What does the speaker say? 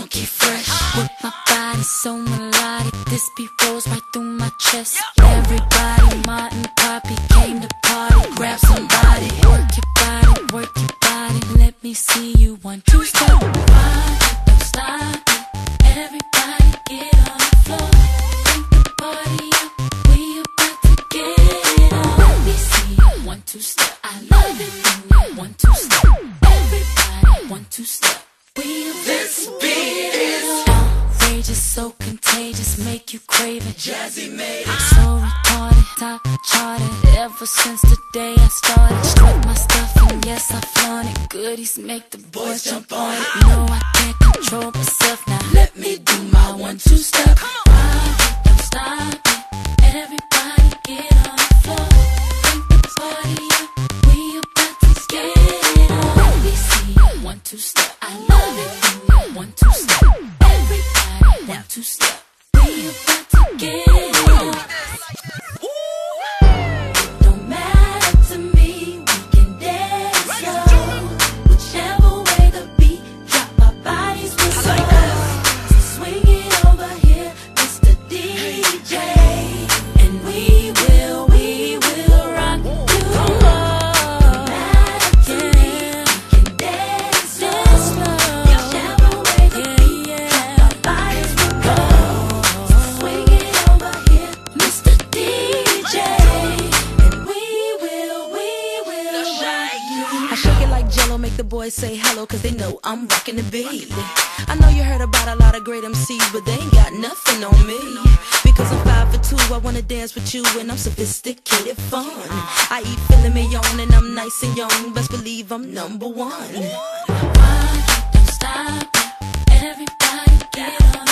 funky fresh. With my body so melodic, this beat rolls right through my chest. Everybody, Martin, Poppy came to party. Grab somebody, work your body, work your body. Let me see you 1, 2, step. Don't stop it. Everybody get on the floor. Bring the party up, we about to get it on. Let me see you 1, 2, step. I love it when you 1, 2, step. Everybody 1, 2, step. This beat is outrageous, so contagious, make you crave it. Jazzy made it. So retarded, top charted. Ever since the day I started, struck my stuff and yes I flaunt it. Goodies make the boys jump on it. No, I can't control myself now. Let me do my 1, 2 step. Don't stop it. Everybody get on the floor. Bring the party up, we about to get it on. Let me see you 1, 2 step. I love it when you 1, 2 step. Everybody 1, 2 step. We about to get it on. Don't matter to me, we can dance slow. Whichever way the beat drop, our bodies will slow. So swing it over here, Mr. DJ, and we will rock you. Don't matter to me, we can dance slow. Whichever way the beat drop, our bodies will go. So swing it over here, Mr. DJ, and we will rock you. I shake it like Jello, make the boys say hello, cause they know I'm rocking the beat. I know you heard about a lot of great MCs, but they ain't got nothing on me. Because I'm 5 for 2, I wanna dance with you, and I'm sophisticated fun. I eat filet mignon, and I'm nice and young, best believe I'm #1. Don't stop it. Everybody get on